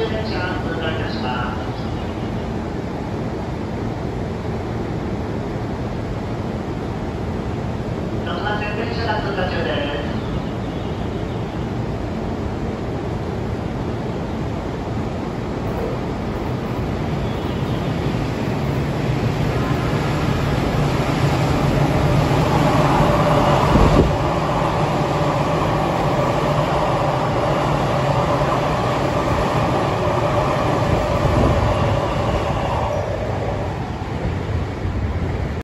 電車が通過いたします。横田線電車が通過中です。